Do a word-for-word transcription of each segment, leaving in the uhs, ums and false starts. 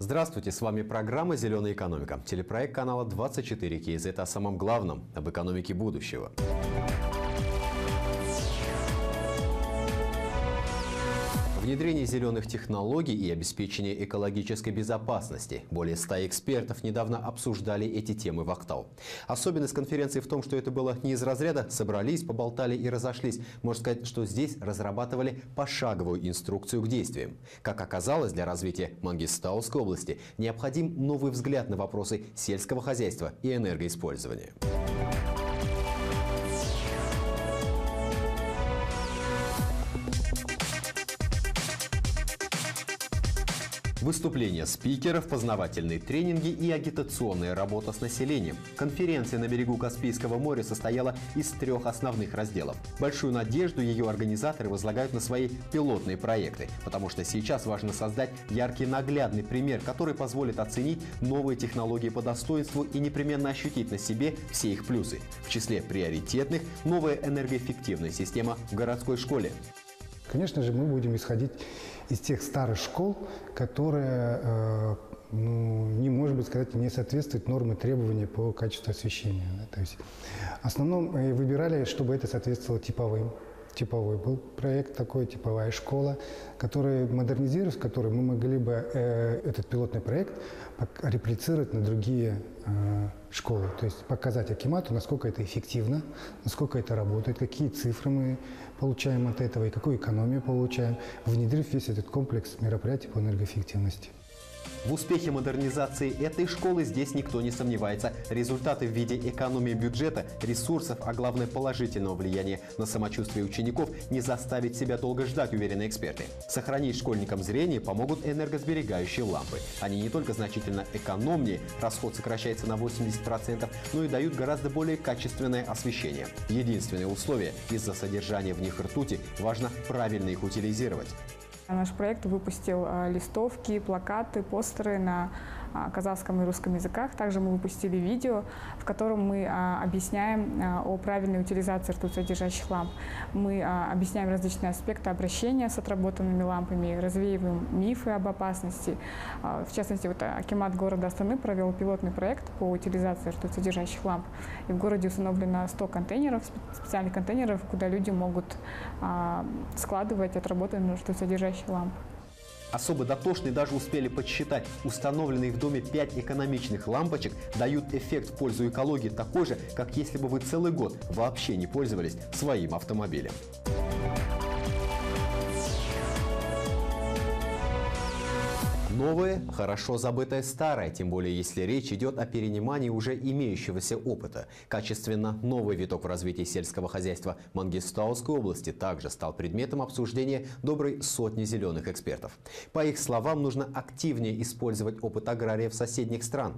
Здравствуйте, с вами программа «Зеленая экономика», телепроект канала двадцать четыре кей зет о самом главном, об экономике будущего. Внедрение зеленых технологий и обеспечение экологической безопасности. Более ста экспертов недавно обсуждали эти темы в Актау. Особенность конференции в том, что это было не из разряда «собрались, поболтали и разошлись». Можно сказать, что здесь разрабатывали пошаговую инструкцию к действиям. Как оказалось, для развития Мангистауской области необходим новый взгляд на вопросы сельского хозяйства и энергоиспользования. Выступления спикеров, познавательные тренинги и агитационная работа с населением. Конференция на берегу Каспийского моря состояла из трех основных разделов. Большую надежду ее организаторы возлагают на свои пилотные проекты, потому что сейчас важно создать яркий наглядный пример, который позволит оценить новые технологии по достоинству и непременно ощутить на себе все их плюсы. В числе приоритетных – новая энергоэффективная система в городской школе. Конечно же, мы будем исходить из тех старых школ, которые, э, ну, не, может быть, сказать, не соответствуют нормы требований по качеству освещения. Да? То есть, в основном мы выбирали, чтобы это соответствовало типовым. Типовой был проект такой, типовая школа, который, модернизировав который мы могли бы э, этот пилотный проект реплицировать на другие э, школы. То есть показать Акимату, насколько это эффективно, насколько это работает, какие цифры мы получаем от этого и какую экономию получаем, внедрив весь этот комплекс мероприятий по энергоэффективности. В успехе модернизации этой школы здесь никто не сомневается. Результаты в виде экономии бюджета, ресурсов, а главное положительного влияния на самочувствие учеников не заставить себя долго ждать, уверены эксперты. Сохранить школьникам зрение помогут энергосберегающие лампы. Они не только значительно экономнее, расход сокращается на восемьдесят процентов, но и дают гораздо более качественное освещение. Единственное условие – из-за содержания в них ртути важно правильно их утилизировать. Наш проект выпустил листовки, плакаты, постеры на казахском и русском языках. Также мы выпустили видео, в котором мы объясняем о правильной утилизации ртутьсодержащих ламп. Мы объясняем различные аспекты обращения с отработанными лампами, развеиваем мифы об опасности. В частности, вот Акимат города Астаны провел пилотный проект по утилизации ртутьсодержащих ламп. И в городе установлено сто контейнеров, специальных контейнеров, куда люди могут складывать отработанные ртутьсодержащие ламп. Особо дотошные даже успели подсчитать, установленные в доме пять экономичных лампочек дают эффект в пользу экологии такой же, как если бы вы целый год вообще не пользовались своим автомобилем. Новое – хорошо забытое старое, тем более если речь идет о перенимании уже имеющегося опыта. Качественно новый виток в развитии сельского хозяйства Мангистауской области также стал предметом обсуждения доброй сотни зеленых экспертов. По их словам, нужно активнее использовать опыт аграриев соседних стран.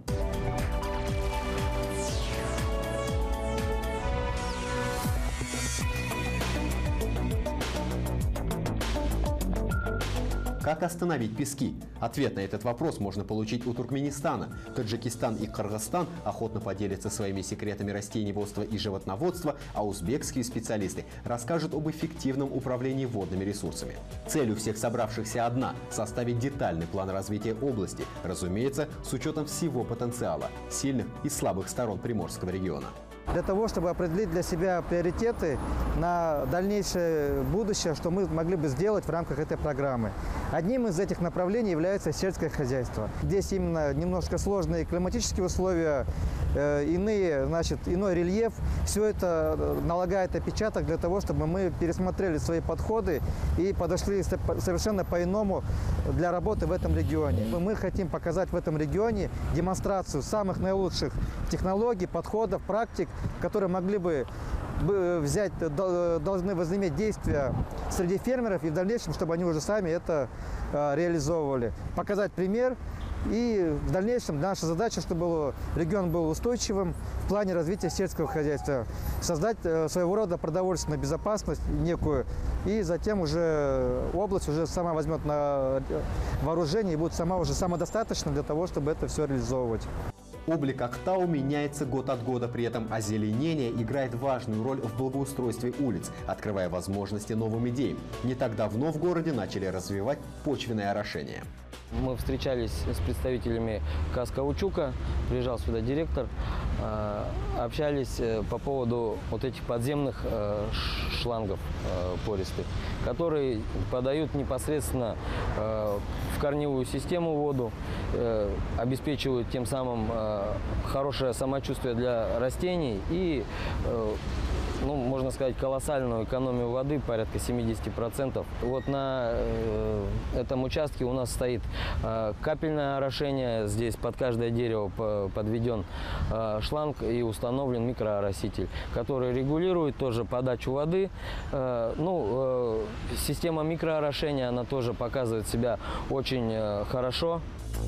Как остановить пески? Ответ на этот вопрос можно получить у Туркменистана. Таджикистан и Кыргызстан охотно поделятся своими секретами растениеводства и животноводства, а узбекские специалисты расскажут об эффективном управлении водными ресурсами. Цель у всех собравшихся одна – составить детальный план развития области, разумеется, с учетом всего потенциала, сильных и слабых сторон Приморского региона. Для того, чтобы определить для себя приоритеты на дальнейшее будущее, что мы могли бы сделать в рамках этой программы. Одним из этих направлений является сельское хозяйство. Здесь именно немножко сложные климатические условия, э, иные, значит, иной рельеф. Все это налагает отпечаток для того, чтобы мы пересмотрели свои подходы и подошли совершенно по-иному для работы в этом регионе. Мы хотим показать в этом регионе демонстрацию самых наилучших технологий, подходов, практик, которые могли бы взять, должны возыметь действия среди фермеров и в дальнейшем, чтобы они уже сами это реализовывали. Показать пример и в дальнейшем наша задача, чтобы регион был устойчивым в плане развития сельского хозяйства, создать своего рода продовольственную безопасность некую, и затем уже область уже сама возьмет на вооружение и будет сама уже самодостаточна для того, чтобы это все реализовывать. Облик Актау меняется год от года, при этом озеленение играет важную роль в благоустройстве улиц, открывая возможности новым идеям. Не так давно в городе начали развивать почвенное орошение. Мы встречались с представителями Казкаучука, приезжал сюда директор, общались по поводу вот этих подземных шлангов пористых, которые подают непосредственно в корневую систему воду, обеспечивают тем самым хорошее самочувствие для растений и, ну, можно сказать, колоссальную экономию воды, порядка семидесяти процентов. Вот на э, этом участке у нас стоит э, капельное орошение. Здесь под каждое дерево подведен э, шланг и установлен микроороситель, который регулирует тоже подачу воды. Э, ну, э, система микроорошения, она тоже показывает себя очень э, хорошо.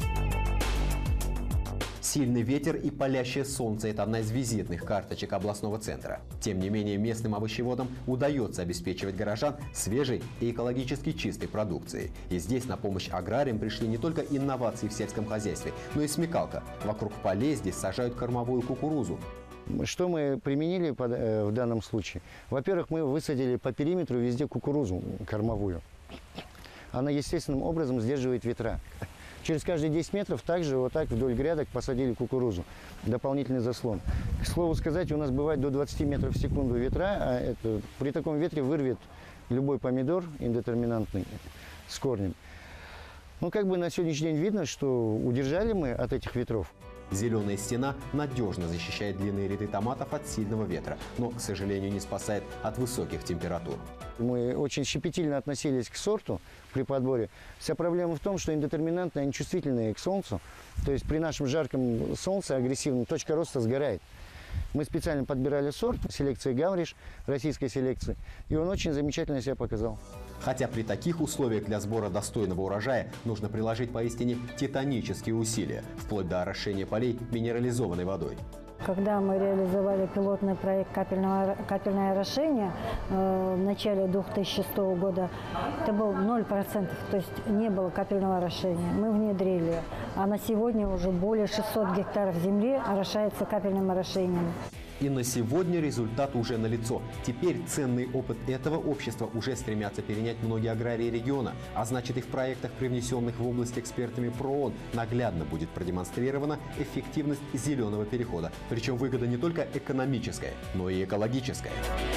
Сильный ветер и палящее солнце – это одна из визитных карточек областного центра. Тем не менее, местным овощеводам удается обеспечивать горожан свежей и экологически чистой продукцией. И здесь на помощь аграриям пришли не только инновации в сельском хозяйстве, но и смекалка. Вокруг полей здесь сажают кормовую кукурузу. Что мы применили в данном случае? Во-первых, мы высадили по периметру везде кукурузу кормовую. Она естественным образом сдерживает ветра. Через каждые десять метров также вот так вдоль грядок посадили кукурузу. Дополнительный заслон. К слову сказать, у нас бывает до двадцати метров в секунду ветра, а это, при таком ветре вырвет любой помидор индетерминантный с корнем. Ну, как бы на сегодняшний день видно, что удержали мы от этих ветров. Зеленая стена надежно защищает длинные ряды томатов от сильного ветра, но, к сожалению, не спасает от высоких температур. Мы очень щепетильно относились к сорту при подборе. Вся проблема в том, что индетерминантные, они чувствительные к солнцу. То есть при нашем жарком солнце агрессивном точка роста сгорает. Мы специально подбирали сорт селекции Гавриш, российской селекции, и он очень замечательно себя показал. Хотя при таких условиях для сбора достойного урожая нужно приложить поистине титанические усилия, вплоть до орошения полей минерализованной водой. Когда мы реализовали пилотный проект капельного, капельное орошение э, в начале две тысячи шестого года, это был ноль процентов, то есть не было капельного орошения. Мы внедрили, а на сегодня уже более шестисот гектаров земли орошается капельным орошением. И на сегодня результат уже налицо. Теперь ценный опыт этого общества уже стремятся перенять многие аграрии региона. А значит, и в проектах, привнесенных в область экспертами ПРООН, наглядно будет продемонстрирована эффективность зеленого перехода. Причем выгода не только экономическая, но и экологическая.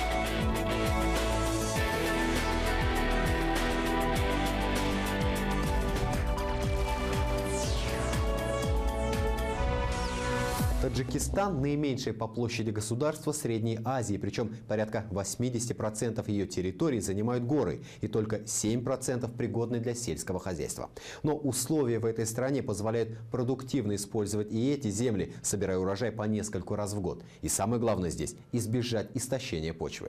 Таджикистан – наименьшее по площади государство Средней Азии, причем порядка восьмидесяти процентов ее территории занимают горы, и только семь процентов пригодны для сельского хозяйства. Но условия в этой стране позволяют продуктивно использовать и эти земли, собирая урожай по нескольку раз в год. И самое главное здесь – избежать истощения почвы.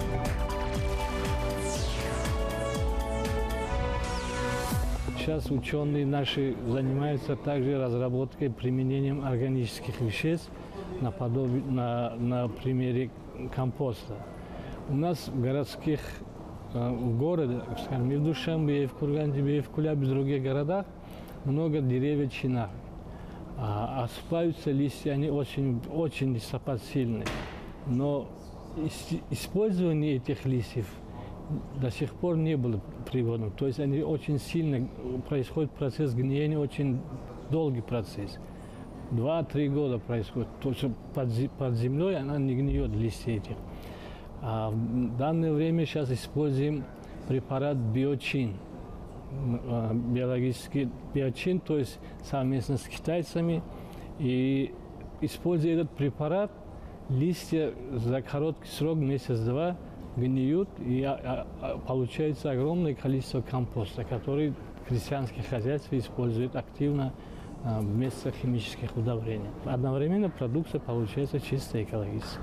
Сейчас ученые наши занимаются также разработкой, применением органических веществ на, подобие, на, на примере компоста. У нас в городских, в городе, скажем, и в Душанбе, и в Курганде, и в Кулябе, в других городах много деревьев чинар. А осыпаются листья, они очень, очень листопад сильные. Но использование этих листьев до сих пор не было пригодно. То есть они очень сильно, происходит процесс гниения, очень долгий процесс. Два-три года происходит. То есть под, под землей она не гниет, листья этих. А в данное время сейчас используем препарат биочин. Биологический биочин, то есть совместно с китайцами. И используя этот препарат, листья за короткий срок, месяц-два, гниют, и а, а, получается огромное количество компоста, который крестьянские хозяйства используют активно а, вместо химических удобрений. Одновременно продукция получается чисто экологическая.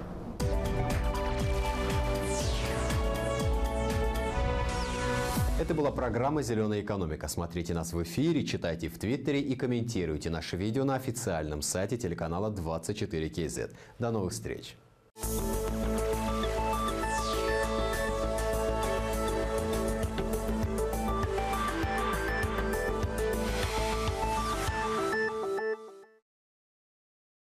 Это была программа «Зеленая экономика». Смотрите нас в эфире, читайте в Твиттере и комментируйте наши видео на официальном сайте телеканала двадцать четыре кей зет. До новых встреч!